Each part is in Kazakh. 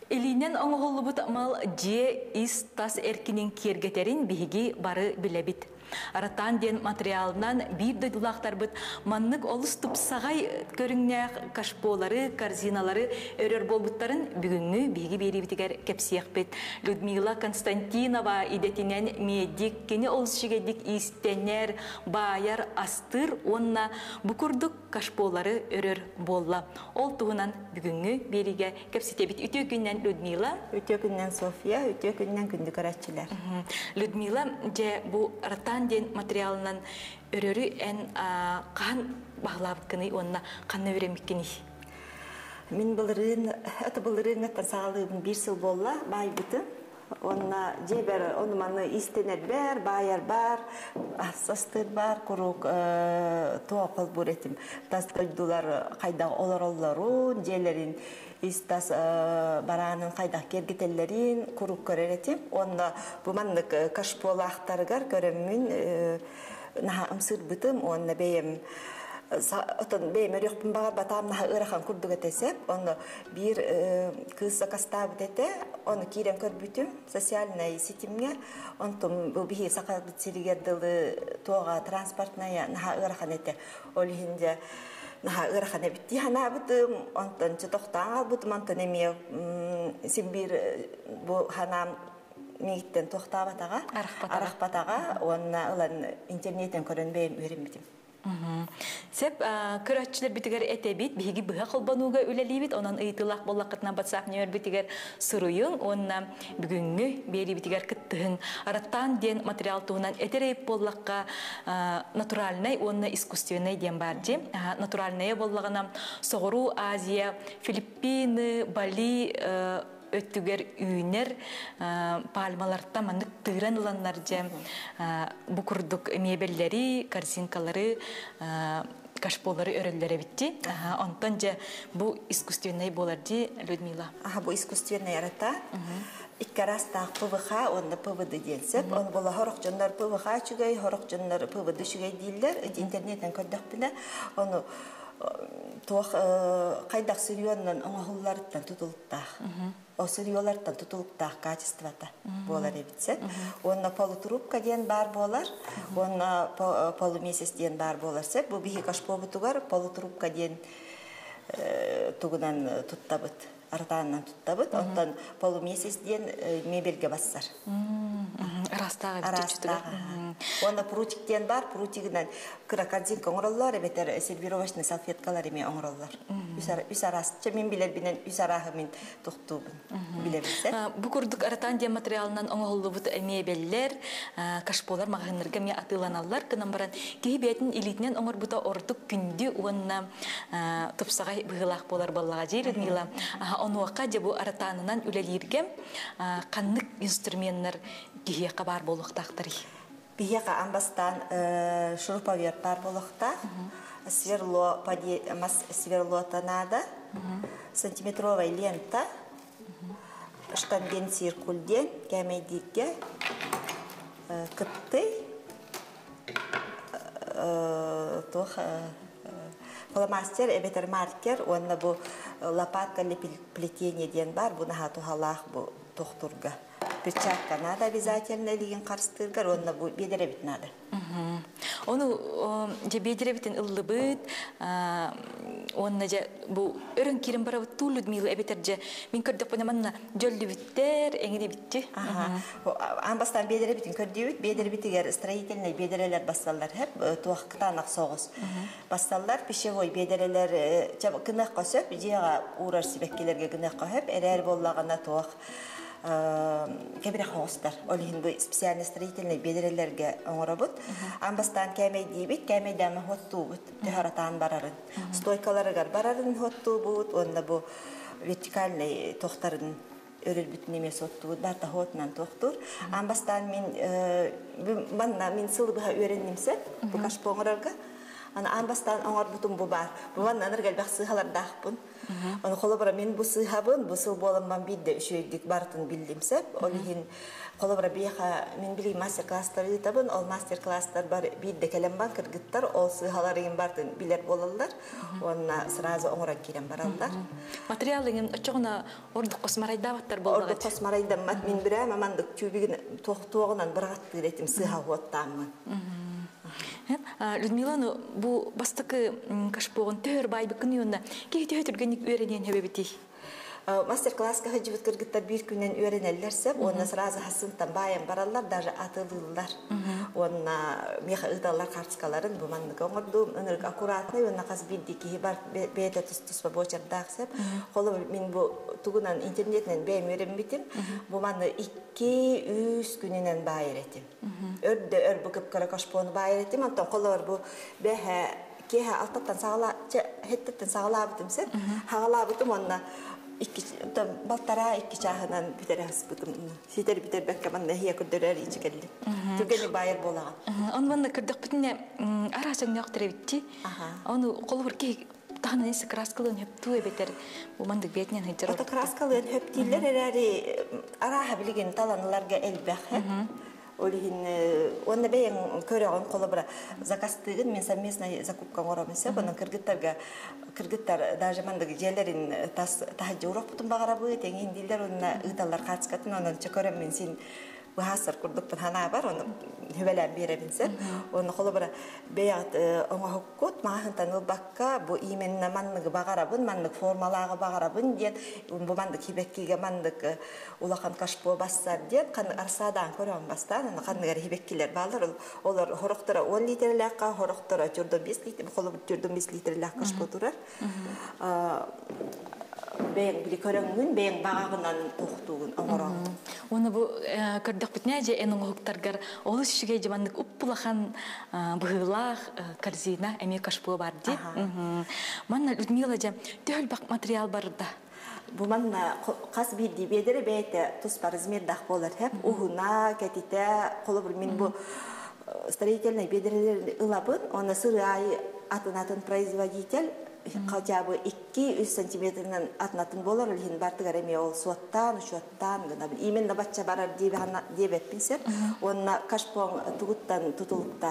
Элинен оңголубут мал же ис тас эркинин кергетерин биги бары билебит. Аратан ден материалынан бир дойдулақтар бұд маннык олыс тұпсағай көріңнәқ кашполары, корзиналары өрер болбуттарын бүгінгі биги бері бітігер кепсияқ бет. Людмила Константинова идетінен медик, кені олыс шегедік истенер, байар, астыр, онна бұкурдық кашполары өрер болла. Ол туғынан бүгінгі беріге кепсите бит. Үтө күннен Людмила? Үтө күннен София, үтө күннен күнді көрәтчілер. Людмила, же бұл Аратан ден материалынан өрөрі ән қан бағлабыткыны, онына қанны өреміккені? Мен бұлырын, әті бұлырын әттен сағалығын бір сыл болла, бай бұтын. Онына жебер, оны маны истенер бәр, байар бар, асастыр бар, құруқ туақыл бұр етім. Тас көйдулар қайдағы олар-оларын, жерлерін, истас баранын қайдақ кергетелерін құруқ көрер етім. Онына бұманлық кашполы ақтарығар көрімін наға ұмсыр бұтым, онына бейім Отон беймер yoqpun bagar batam naha ırakan kurduk etesep, onu bir kız kasta butete, onu kiren körbütüm sosyalnay sitimge, ontum bu bihi sakal bitsiriger dılı toğa transportnaya naha ırakan ete, olihince naha ırakan ebitti hana butum, ondan çıtoqtağa butum, ondan emiye simbir bu hanam meyitten toqtağa batağa, araq batağa, ona ılan internetten körünbeyim öğrenmedim. Сеп көрәтчілер бітігер әтәбет, бігі бұға қылбануға өлелейбет, онан ұйтылақ болақытына батсақ нөер бітігер сұрыйың, онна бүгінгі бері бітігер күттігін. Араттан ден материал туғынан әтерейіп болаққа натуральнай, онна искусственный ден бар де. Натуральнай болағына Соғыру, Азия, Филиппины, Бали, өттігер үйінер пальмаларда мандық тыыран ұланлар же бұқырдық мебеллері, корзинкалары, кашполары өрелері бітті. Онтан же бұл искусственный болар де, Людмила? Бұл искусственный арата. Иккарастақ ПВХ, онда ПВД денсіп. Он бұл хорық жонлар ПВХ чүгей, хорық жонлар ПВД чүгей дейлер. Интернеттен көрдік білі. Оны тоқ қайдақ сырионнан оңағыларыттан тұтылықтақ. О сырьолардан тұтылықтақ качествата болар ебітсен. Онна полутрубка ден бар болар, онна полумесяц ден бар болар сеп. Бұл бігі кашпо бұтығар полутрубка ден тұғынан тұттабыт, артанынан тұттабыт. Онтан полумесяц ден мебелге бассар. Арастағы бітчүтігі. Онна прутиктен бар, прутигінен кракадзин оңыралар, әбетер сервировочный салфеткалар еме оңыралар. Үс арасыча, мен білер бінен үс арағы мен тұқтуғын білебілсен. Бұ күрдік Аратан ден материалынан оңғылы бұд мебеллер, кашполар, мағынырға ме атыланалар, кынан баран кей бәтін елетінен оңыр бұда ордық күнді онна тұпсағай бұғылақ болар балаға жер, Людмила. Оны уаққа де бұ Аратанынан үлелерге қаннық инструменттер кейе қабар болуқтақтыры. Бияқа амбастан шуруповер бар болуқта, сверло тонада, сантиметровая лента, штанген циркульден, кәмейдікке, күтті, фломастер, эбетер маркер, онна бұ лопатка для плетения ден бар, бұны хату халақ бұ тоқтурға. Перчатка надо обязательно, леген қарстырғар, онна бұ бедері бит надо. Onu bedirebitin ıllı bit, onunla bu örün kirim bara tu Людмила ebeterce min kördük bana manna jöldi bitter, engide bitti. Ambastan bedirebitin kördük, bedirebitiger строительный bedireler bassallar hep tuğaktan soğuz. Bassallar pişevoy bedireler kınaq qasıp, jiğa uğrar sibekkelerge kınaq qahıp, erer bollağına tuğak. Кебере хостар, олихин бу специальный строительный бедрелерге оңорабыт. Амбастан кәмей дейбит, кәмей дәмі хотту бут, төхаратан барарын. Стойкаларыгар барарын хотту бут, онда бу вертикальный тоқтарын өрел бүтін емес хотту бут, барта хотнан тоқтур. Амбастан мен сылы бұға өреннемсет, бұ кашпоңырарға. Амбастан оңор бутун бу бар. Бұған аныр гәлбәқ сығалар дақ бұн. Оны холобра мен бу сыхабын, бу сыл боламан бидде үшөйдик бартын билдимсеп, олихин холобра бияха мен били мастер-класстары табын, ол мастер-класстар бар бидде келембан кыргыттар, ол сыхаларыгын бартын билер болалар, онна сразу оңоран кирен баралдар. Материалыгын очогуна ордук космарайдабаттар болду. Ордук космарайдан мат мен бире мамандык чүбигин тоогунан бырагаттыр этим сыха хуаттамын. Людмила, бу бастыкы кашпогон төр байбыкын юнна кейте өтүргөнүк үйренен хебебити. Мастер-класска хажыбыт кыргыттар бир күнен үйренелерсе, онна сразу хасынтан байын баралар, даже атылылар. Онна меха ыдалар картскаларын бу мандык оңорду, ынырык аккуратный, онна каз биддики бар бете туспа бочардаксеп, холо мен бу тугунан интернетнен бейм үйренбитим, бу манды 2-3 күнүнөн байыр этим. Өрдө өрбү кыпкара кашпону байыр этим, антон холор бу бехе кеха алтаттан сагала, хеттеттен сагалабытым сен, хагалабытым онна балтара 2 чахынан битерәс бутым. Ситер битер бәккә манда хия күдәрәр ичкәлли. Түгәне байыр булаган. Он манда кырдык битне арасың яктыры битти. Аны колбыр ки таны ис краскалын хепту бетер. Бу манда бетнен хәҗер. Ата краскалын хептилер әри араһа билген таланларга элбәх. Олихин онна бәйен көрәгән колбыра заказтыгын мен совместно закупка горамыса, бунан кыргыттар даже мандагы жерлерин тахажурак бутун багарабы теңин дилдер онна ыдалар катскатын онан чөкөрөм мен син Bahasar kurduk penhana bar onu hüvelen bir evinse onu kolabora beyat ona hukut mahın tanıl bakka bu imenna manlık bagarabın manlık formalağı bagarabın diye bu manlık hibekkiga manlık ulakan kaşpo bassar diye kan arsadan koran bastan onu kan gari hibekkiler ballar olar horoktora 10 litrelaka horoktora jurda 5 litre kolabor jurda 5 litrelaka kaşpo durar ben bile körüngün ben bağından toxtuğun oğran. Onu bu kırdık bitnece en oğuktargar olus şige jamanlık uppulahan bıhılaq karzina emek kaşpo bardı. Manna Людмила jam töl bak material barda. Bu manna qas bildi bedere beyte tuspar izmerdah bolar hep uhuna ketite qolubur min bu строительный бедерлерин ылабын, оны сыры айы атын производитель хотя бы 2-3 сантиметрнен атнатын болар үлхин бартыгар эме ол суаттан, ушуаттан гына именно бачча барар дебеппинсер, онна кашпоң тугуттан тутулукта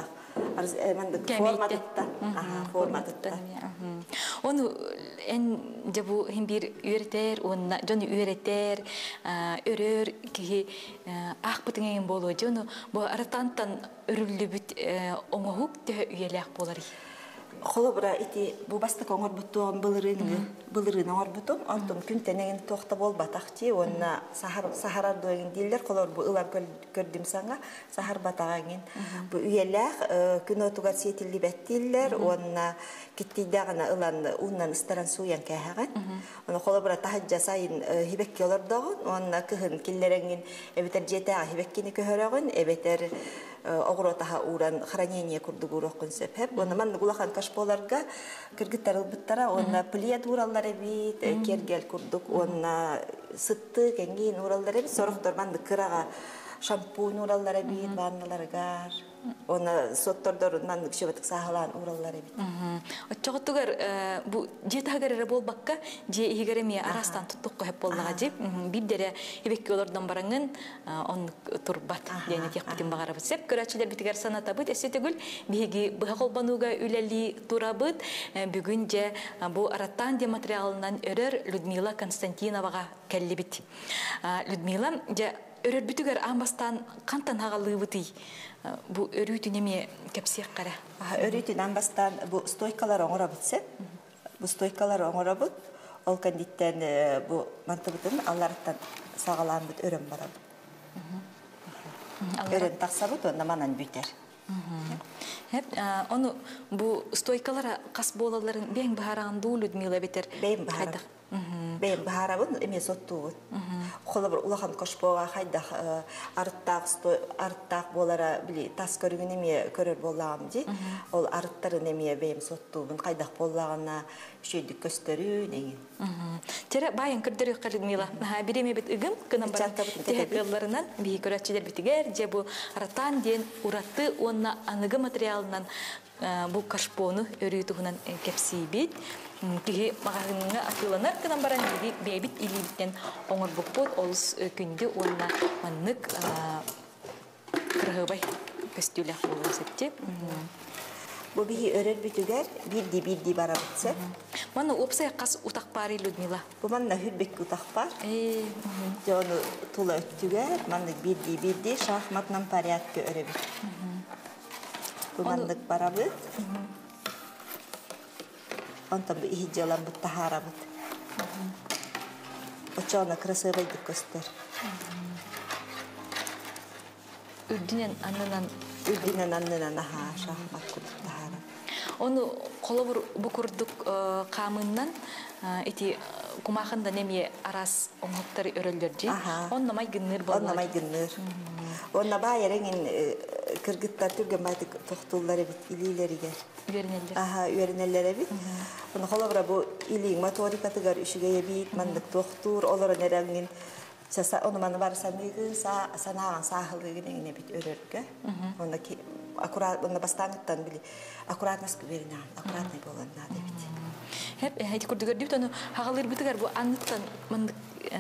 форматытта. Onu en jabu himbir üreter, onna joni üreter, örör ki akbıtingen bolo jonu bu aratantan örüldübüt oңohuk te üyelek bolari. Холобра ити бу бастык оңор бутуан былырын оңор бутум антон күн тенеген тохта болбатакчы онна сахар дойгин дилдер холор бу ылар көрдүм саңа сахар батаган бу үйелер күн отуга сетилли беттиллер онна киттидагана ылан уннан истаран суян кахаган оны холобра тахажа сайын хибекки олордогон онна кыхын киллереңин эбетер жета хибеккини көһөрөгөн эбетер огротаха уран хранение курдугурок концеп хеп оны ман гулахан кашполарга кыргыттар ылбыттара онна плият ураллар бит кергел курдук онна сытты кеңин ураллар бит сороктор ман кырага шампунь ураллар бит ванналарга ona sottordur manlık şöbetlik sahalan urallar bit. Çoğutugar bu jetagara bol bakka je higaremi arastan tuttuk hep bollaga jep bir dere hibekki olardan barangın on turbat yani tekbitin bagara sep köraçiler bitigar sanata bit esetegül bigi bıhaqolbanuga üleli turabıt bugünce bu aratan de materialından örür Людмила Konstantinovaga kelli bit. Людмила je örür bitigar ambastan kantan hagalı biti. Bu örütü neme kapsiyek kara. Örütü ambastan bu stoykalar oңora bitse. Bu stoykalar oңora bit. Ol kanditten bu mantıbıtın Allah'tan sağalan bit örüm bara. Örüm taksa bit onda manan büter. Hep onu bu stoykalara kas bolaların ben baharandu Людмила biter. Ben baharan. Ben baharabın eme sottuğun. Kolabır ulahan koşboğa hayda arıttaq bolara bili tas körügün eme körür bolağım di. Ol arıttarın eme beym sottuğun haydaq bolağına şeydik gösterü degin. Tere bayan kırdırı Людмила. Bir eme bit ıgım kınam bara teheklarından bir köratçiler bitiger. Je bu aratan den uratı onna anıgı materialından бу кашпону өрүтүгүнөн кепсибит. Киһи магагынга атыланар кынан баран биги бебит илибиттен оңорбукпут олус күндү уонна маннык кыргыбай көстүлэх болусетти. Бу биһи өрөр бүтүгер бирди барабытсы. Мана опсай кас утак пари Людмила. Бу манна хүлбек утак бар. Жону тула өттүгер, манна бирди шахматнан порядке өрөбүт. Бу маннык барабыт. Онтан бу ихи жалан бу тахарабыт. Очона красивайдык көстөр. Үрдүнен аннынан аха шахмат тахара. Onu kolobur bukurduk kamından iti kumahında nemiye aras onhoptari öröldürci. On namay günnür bollar. On namay günnür. Onna bayarengin kırgıtlar türgen baydık tohtulları bit ilileri gel. Üverineller. Aha üverinellere bit. Onu kolobra bu iliğin motorikatı gar üşügeye bit mandık tohtur olara nerengin. Onu bana varsa neydi sanağın sahılığına ne bit örörge. Ondaki akurat onda bastangıttan bile akurat nasıl verinan akurat ne bolanna debit. Hep hadi kurdugar diyot onu hagalir bitigar bu anlıktan mandık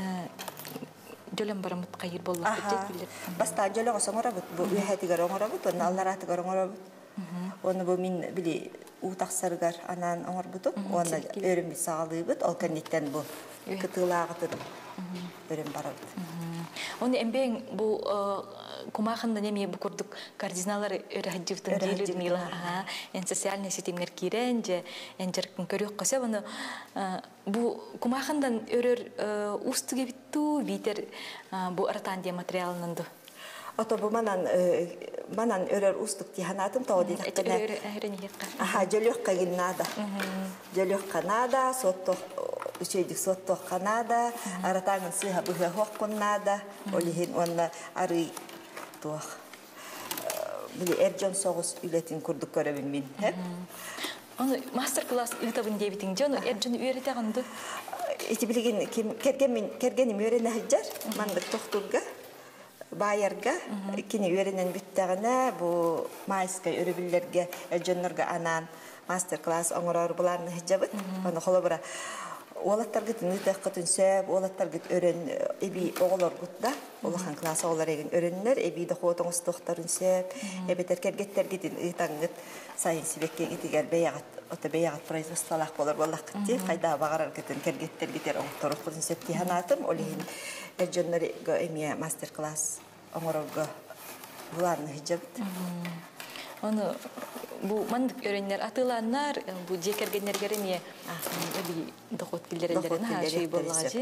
jolem baramut kayır bollak bilir. Basta jolem osongora but bu hati garongora but onu allarat garongora but. Onu bu min bile utaksargar anan ongor butu onu örüm bir sağlığı but olkanitten bu kıtılağı kıtır örüm barabut. Onu embeğin bu kumahında nemiye bu kurduk kardinaları öğrenciftin değil Ludmila. En sosyal sistemler kirence, en jarkın körük kasa bunu bu kumahından örür ustu gibi tu biter bu aratan diye materyalındı. Oto bu manan örür ustuk tihanatım tağı değil. Aha jolyok kagin nada. Jolyok kanada sotto şeydik sotto kanada aratanın sıha bu hokkun nada olihin onna arı tuh. Bili Ercan soğuz ületin kurduk görevin min hep. Onu master class ütabın diye bitince onu Ercan'ı öğreteğandı. İti bilgin kergenim öğrene hıcar mandık tohturga bayarga kini öğrenen bitteğine bu maiska öğrebillerge Ercan'larga anan master class oңорор bularını hıcabıt. Onu kolabora oğlatlar gittin nütekatın söp, oğlatlar git öğren ebi oğlar gutda. Oğlakan klasa oğlar egin öğrenler, ebi de xoğutunuz tohtarın söp. Ebeter kergetler gittin ıtan git sayın sibekke gitiger beyagat, ota beyagat производстволах болар боллақ gitti. Kayda bağarar gittin kergetler gitter oğutoruk gittin söp tihanatım. Olihin erjonları emiye master class oңорorga bularını hıcabıt. Onu bu mandık öğrenler atılanlar bu cekergenler geremiye bir dokut bildirenlerin ha şey bollacı.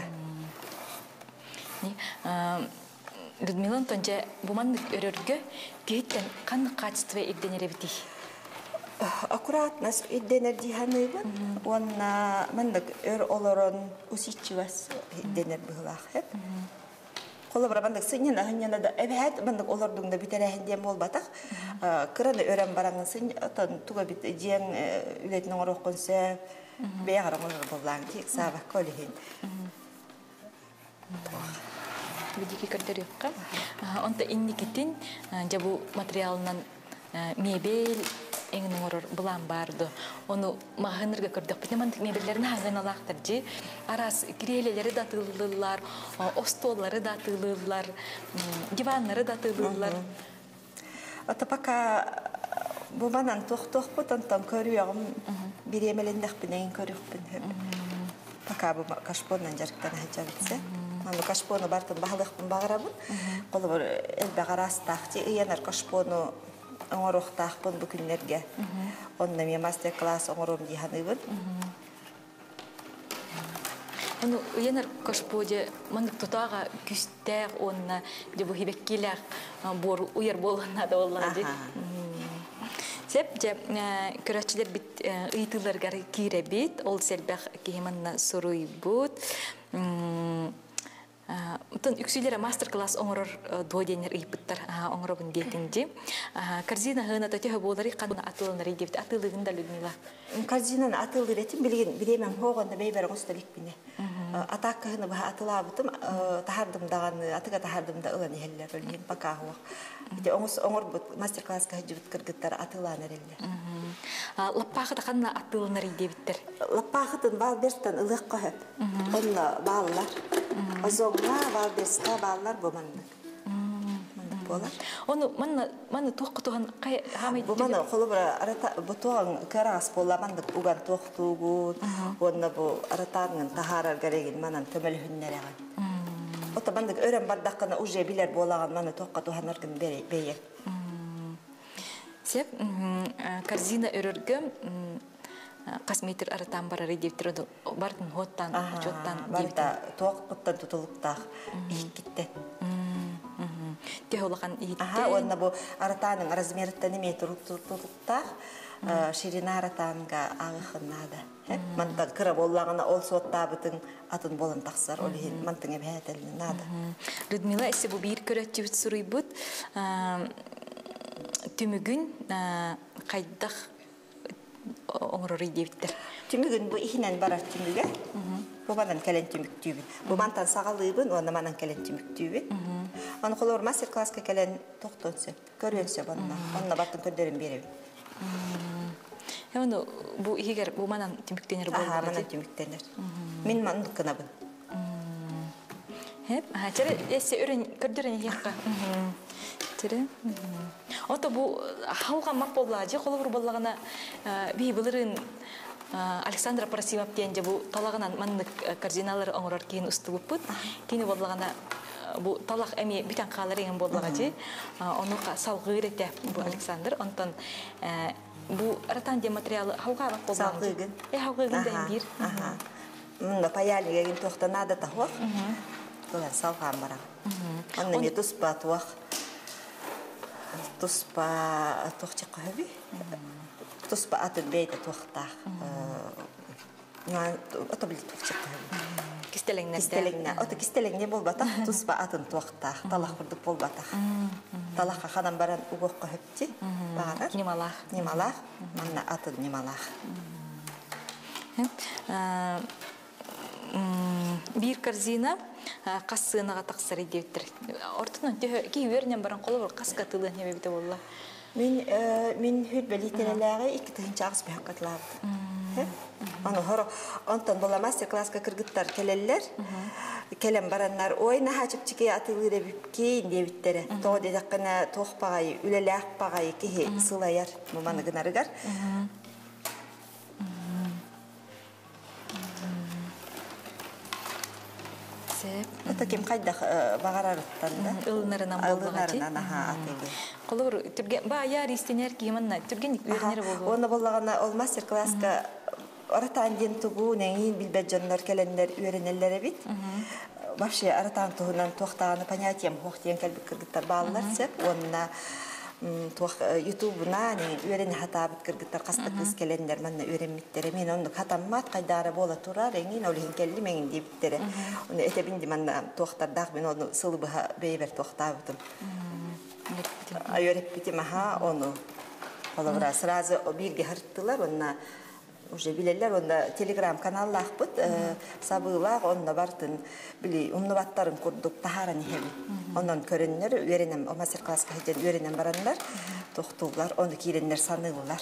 Людмила Tonca bu mandık örürgü gehitten kanı kaçtı ve iddenere biti. Akurat nas iddener dihanıbın. Onna mandık ör oloron usitçivas iddener bıhlaq hep. Kolabra bandık sınyan ahınyana da evet bandık olurdun biterehin diye bol batak. Kıranı öğren barangın sınyan atan tuga bit jiyan ületin oğru konse beyagarın olur bollan ki sabah kolihin. Bidiki kadar yok kan? Onta inni kitin jabu materialından mebel engin oğru bulan bardı. Onu mahınırga kırdık. Bine mantık mebellerini hagın alaktırcı. Aras kireleleri da tığılırlar, ostolları da tığılırlar, divanları da tığılırlar. Atapaka bu manan toh bu tantam körüyorum. Bir yemelinde binen körüyorum hep. Paka bu kaşpondan jarıktan hacabitse. Manu kaşponu bartın bahlık bağırabın. Kolabur el bağıras tahtı. Iyanar kaşponu oңорох тахпын bu günlerge. Onunla bir master class oңором dihanıbın. Onu uyanar kaşpoje mandık tutağa küstär onna bir bu hibekkiler bor uyar bolana da olladı. Sepce küraçlar bit ıytılar gar kirebit ol selbek kihimanna soruy but. Tun üksülere master class oңорор doğdenler ıypıttar oңorobun detinci. Karzina hına da tühe bolari kadına atılınları devdi. Atılığında Ludmila. Karzinan atılır etim bilgin bilemem hoğanda beyber ustalik bine. атаккыны баха атылабытым тахардымдаганы атыга тахардымда ылан ихеллер өлген пока хуак. Ите оңор бут мастер-класска жибит кыргыттар атыланар эллер. Лаппахы тақанна атылынар идебиттер. Лаппахытын Валберстан ылык кохеп. Онна баллар. Озоңна Валберста баллар буманнык. Болар. Оны манна тоқытуған қай хамайд. Бу мана холобра арата бутуан карас болла мандык уган тоқтугут. Онна бу аратарнын тахарар гареген манан төмөл хүннереген. Ота мандык өрен бардаккана уже билер болаган мана тоқытуганар кин бейе. Сеп корзина өрөргө косметр аратан барар идептир бардын хоттан жоттан барда тоқпуттан тутулуктак иккитте. Teholakan ihte. Онна бу аратанын размерттен эме тутулуктак ширина аратанга агыхынада. Манда кыра боллагына ол соттабытын атын болын таксар олин мантың эбетелин нада. Людмила эсе бу бир көрөтчүбүт суруйбут түмүгүн кайдах оңрор идептир. Түмүгүн бу ихинен барар түмүгө. Бу манан келен түмүктүүбүн. Бу мантан сагалыыбын, онна манан келен түмүктүүбүн. Аны колор мастер-класска келен токтонсеп, көрөнсеп онна баттын көдөрүн беребин. Оны бу игер бу манан түмүктенер болду. Манан түмүктенер. Мен мандыкынабын. Хеп, чары эсе өрөн көдөрүн якка. Чары. Ото бу хауга мак боллажы, колор боллагана би былырын Александра Парасимов денде бу талагынан мандык кардиналар оңрор кейін устулуппут. Кини боллагана бу талак эми бүтән калырыгын боллагачы. Оны салгыр эте бу Александр. Онтон бу аратан де материалы хауга мак боллаган. Салгыргын. Хаугагын да бир. Мында паялыгын токтонада тахуак. Толар салган бара. Анны не туспа туак. Туспа тохчы каби. Туспа атын бейте тохтах. Ото били тохчы каби. Кистелеңне. Ото кистелеңне болбатах, туспа атын тохтах. Талах курдук болбатах. Талахка ханан баран угок кахепти. Барар. Немалах. Манна атын немалах. Бир корзина кассыынага таксыр идептир. Ортунан ки өрнен баран колор каска тылы небебите болла. Мен хүт белителелеге 2 чагыс бакатлап. Аны хоро онтон бола мастер-класска кыргыттар келеллер. Келем бараннар ойна хачыпчыке атылы деп кейин дебиттере. То дедаккана тохпагай, үлелек пагай ки сылаяр. Маманы гынарыгар. Это кем кайда багарарыттан да? Ылнарынан боллагачы. Атылы. Колор түрген бая ристенер кийиманна түрген өрнер болду. Оны боллагана ол мастер-класска аратан ден тугу неңин билбет жоннор келендер үйренеллер бит. Вообще аратан тугунан тохтаганы понятием хохтен келбик кыргыттар баалар сеп. Онна YouTube-на үйрен хатабыт кыргыттар кастыкыз келендер манна үйренмиттер. Мен онду хатаммат кайдары бола турар, эңин олин келли меңин диптер. Оны этебинди манна тохтардак мен оны сылыбыга бейбер тохтабытым. Үйренпитим оны. Олора сразу бирге хырттылар, онна уже билелер, онда телеграм-каналлах бут, сабылах, онда бартын, били, умнубаттарын курдук тахаран хеби. Ондан көреннер, үйренем, о мастер-класска хеден үйренем барандар, тоқтулар, онда киреннер санылылар.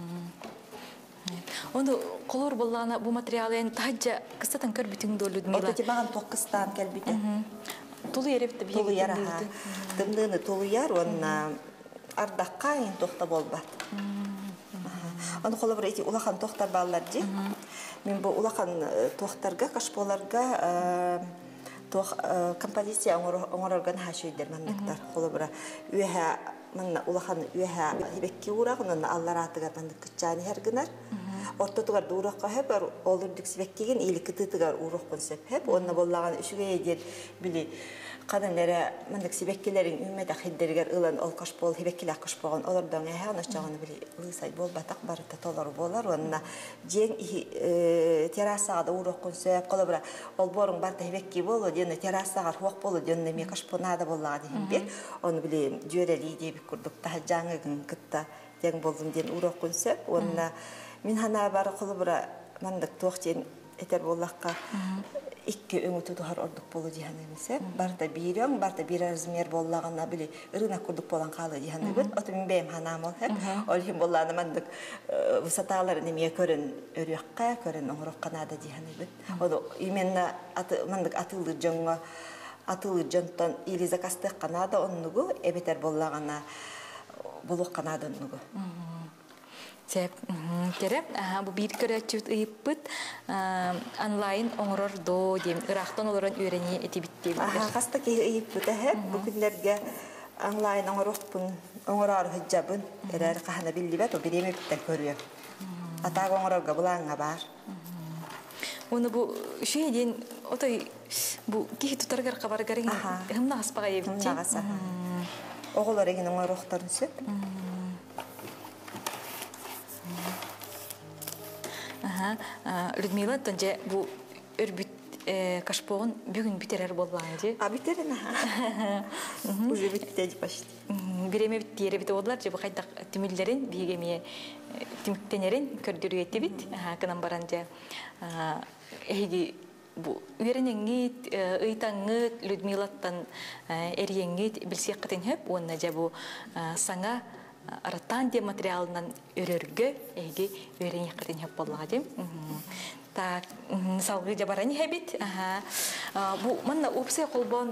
Онда колор боллағана бу материалын тахаджа кыстатан көрбітің долу Людмила? Ода тебаған тоққыстан келбіті. Тулу ерепті бейгі? Тулу яр, дымдыны тулу яр, онна ардаққа ең тоқта болбат. Аны қолы бір улахан тоқтар балалар де. Мен бұл улахан тоқтарға, кашполарға композиция оңырорған хашүйдер мандықтар. Қолы бір үйәе, улахан үйәе ебекке ұрақ, онын аллар атығар мандық күтчаны әргінар. Орта тұғар дұраққа хеп, олырдық сібеккеген елі күтітігар ұрақ консеп хеп. Онына боллаған үшіге едер білі қаданлары мандық сібеккелерін үмет ақиддергер ұлан ол қашпол, хебеккелі қашпоған олардан әйе, оны жағаны білі ұлысай бол батақ барыта толар болар. Онына жең терасаға да ұрақ консеп, қолы бұра ол борың барта хебекке болу, дені терасаға хуақ болу, дені ме қашпонада боллаға дейін бер. Оны білі жөрелі дейбік күрдік, тағы жаңығын күтті дең болдың ден ұрақ консеп. Онына мен хана бары қолы бұра мандық тоқтен етер боллаққа икки өңү тутухар ордук болу диханымсы. Барта бирем, барта бир размер боллагана били ырына курдук болан калы диханыбыт. Ото мен бем ханамол хеп. Ол хим болланы мандык высоталар неме көрөн өрөккө, көрөн оңрок канада диханыбыт. Оду именно мандык атылы жоңго атылы жонтон илиза кастык канада оннугу эбетер боллагана булук канада оннугу. Сеп, тереп, бу бир көрөчүт ыйыппыт, онлайн оңрор до дем, ырактан олорон үйрөнү этибитти. Каста ки ыйыппыт бу күнлерге онлайн оңрокпун, оңрор хыджабын, эрер кахана биллибет, о биреме биттен көрүyor. Атаг оңрорга булаңга бар. Оны бу шүйден отой бу кихи тутаргар кабаргарың хымна аспага ебитти. Оголор эгин оңрокторун сөп. Людмила тонже бу өрбүт кашпогун бүгүн битерер болбаң же. Битерен. Уже биттеди почти. Биреме биттери бите болдулар же бу кайда тимилдерин бигеме тимиктенерин көрдүрүетти бит. Кынан баран же эги бу үйренеңит, ыйтаңыт Людмилаттан эрiyеңит билсеккатын хеп, онна же бу саңа араттан де материалынан өрөргө эги үйренеккатын хеп боллага дем. Так, салгы жабарани хебит. Бу манна опсе колбон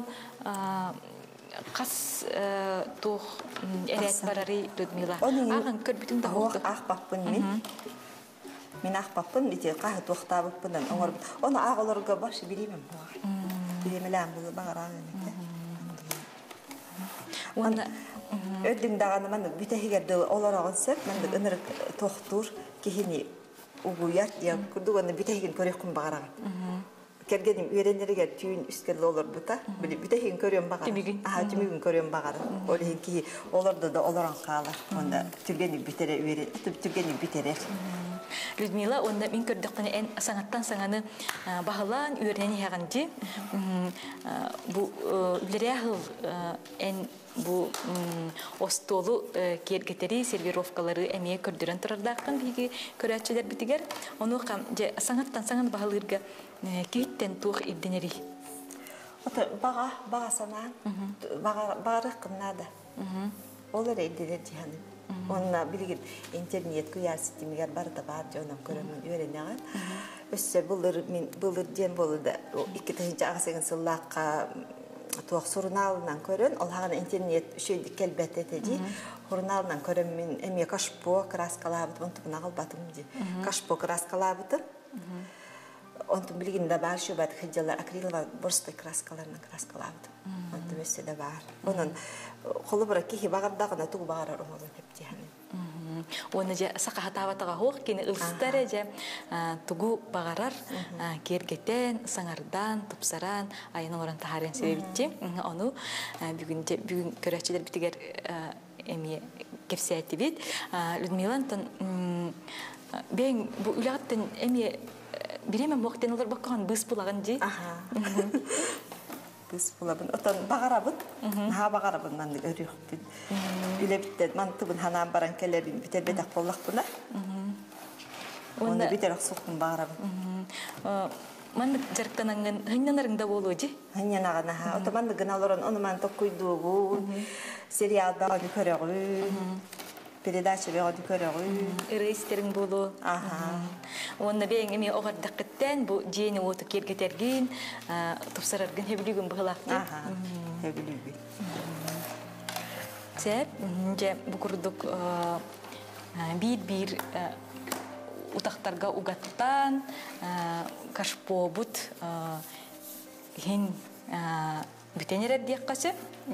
кас тух эрет барари Людмила. Аган көрбүтүн да болду. Ахпаппын мен. Мен ахпаппын бите кахы токтабыппын оңор. Оны агаларга башы билемем буга. Билемелем бул багаран эме. Оны ödüm dağını ben bütehigerde olarak olsak ben de ınırık tohtur kihini uyuyat diye kurdu onu bütehigin körüyorum bağıran. Kergenim öğrenirken tüyün üstleri olur bu da böyle bütehigin körüyorum bağıran. Tümügün körüyorum bağıran. Öyle ki olurdu da olaran kalır. Onda tügeni bitere öğren, tügeni biterer. Людмила, onda min kördükten en sanattan sananı bahalan öğreni herhangi bu ülrehil en bu ostolu kergeteri servirovkaları emeğe kördüren turardakın bigi köreççiler bitiger onu kam je sanattan sanan bahalırga kitten tuh iddeneri. Ota baga sanan baga kınada. Olur iddener cihanı. Onna bilgin internet kıyasetimeler bar da bar jonam körөмөн öğrenýän. Össe bulur jem boldu. İki tahinci ağasın sılakka tuğ surnalından körön. Olağan internet şöyle kelbet etedi. Surnalından körömün emi kaşpo kraskalabyt, onu albatım di. Kaşpo kraskalabyt. Onu bilgin de bar şu bat hıjalar akril borsta kraskalarından kraskalabyt. Onu össe de bar. Onun kolu bırak ki bagardağına tuğ bagar olmalı hep diyelim. Onu je sakahatavataga hoq kini ılstare je tuğu bagarar kergeten sangardan tupsaran ayının oran taharen sebebitçi. Onu bugün köreççiler bitiger emiye kefsiyeti bit. Ludmilan'tan ben bu ulatten emiye biremem vakten olur bakkan bız bulağın je. Biz bulabın. Otan bağarabın. Ha bağarabın man örüyüktün. Üle bitti. Man tıbın hanam baran kellerin biter bedak bollak buna. Onu biter oksukun bağarabın. Man jarktanangan hınyanarında boluji. Hınyanagana ha. Otan man gınaloran onu man tokkuyduğu. Serial bağını körüğü. Передача бегоди көрөгү. Рейстерин болу. Онна бең эми огар дакыттан бу жени оту кергетергин, тупсараргын хебилигин быгылакты. Хебилиги. Сеп, же бу курдук бир утактарга угаттан кашпобут хин бүтенерер дияккасы.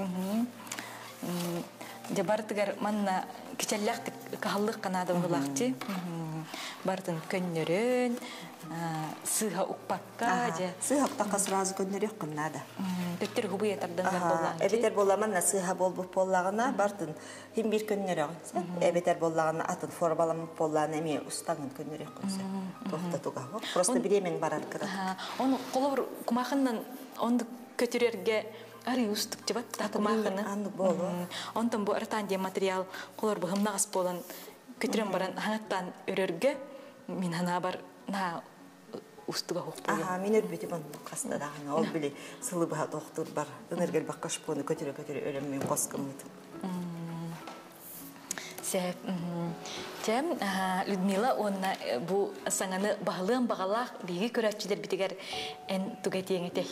Жабартыгар манна кичеллахтык кахаллык канада булакчы. Бартын көннөрөн, сыха укпакка же. Сыха укпакка сразу көннөрөк канада. Төттөр хубуя тардан боллаган. Эбетер болламанна сыха болбуп боллагана бартын хим бир көннөрөк. Эбетер боллагана атын формаламып боллаган эми устаңын көннөрөк көнсө. Токтотуга. Просто биремен барар кырат. Оны колор кумахындан онду көтүрөргө Ариустук жабат такумахыны. Онтон бу артан де материал колор бу хымнагас болан көтүрөн баран ханаттан өрөргө мен хана бар на устуга хоқту. Аха, мен өрбөтү бан кастадагы. Ол биле сылы баха доктор бар. Энергел баккаш бону көтөрө өлөм мен коскомут. Сәп, тем Людмила, онна бу саңаны бағылын бағалақ биги көрәтчілер бітігер ән түгәтең етек.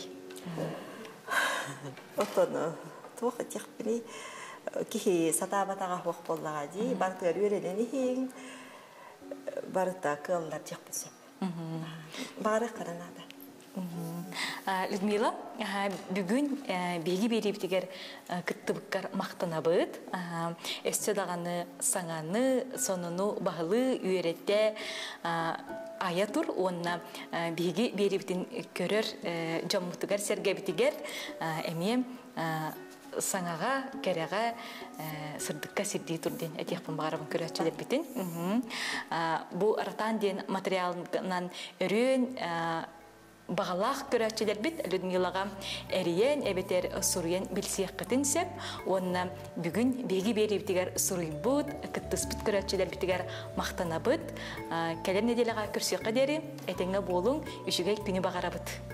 Отоны, туғы текпіні кихи сатабатаға хоқ боллаға дей, бартығар өреден ең, барыта кыллар текпісіп. Бары қаранады. Людмила, бүгін бейгі бері бітігер күттібіккар мақтана бұд. Өсті дағаны саңаны, сонуну бағылы үйеретте ая тұр. Онына бейгі бері бітін көрір жаммұтығар сәрге бітігер әмем саңаға, кәреға сырдыққа сирдей тұрден әтеқпін бағарабын көрәтшілер бітін. Бұл аратан ден материалынан өрін бағалақ көрәтшілер біт Людмилаға әріен, әбетер сұруен білсеқ қытын сәп, онына бүгін бейгі бері бітігер сұруй бұд, күттіс біт көрәтшілер бітігер мақтана бұд. Кәлем неделіға көрсеққа дәрі, әтеңі болың, үшіге күні бағара бұд.